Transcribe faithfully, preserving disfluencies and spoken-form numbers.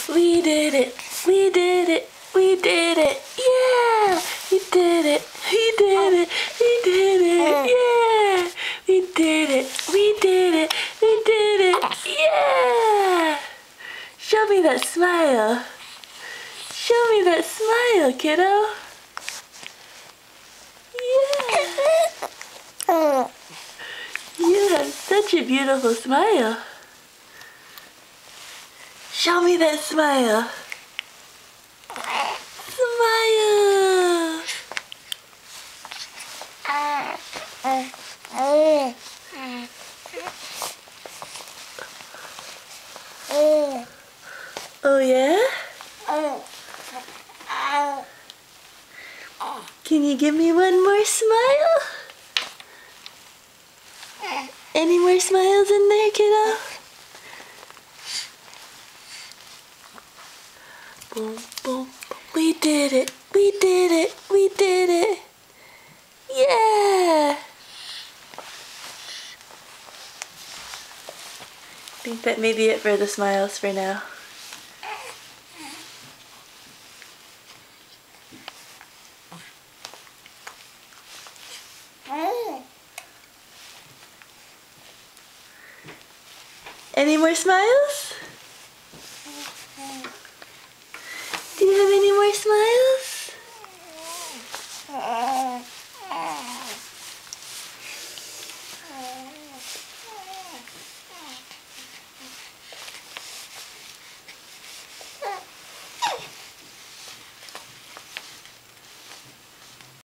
We did it. We did it. We did it. Yeah. We did it. We did it. We did it. Yeah. We did it. We did it. We did it. Yeah. Show me that smile. Show me that smile, kiddo. Yeah. You have such a beautiful smile. Show me that smile. Smile. Oh yeah? Can you give me one more smile? Any more smiles in there, kiddo? Boom, boom. We did it. We did it. We did it. Yeah. I think that may be it for the smiles for now. Any more smiles? Do you have any more smiles?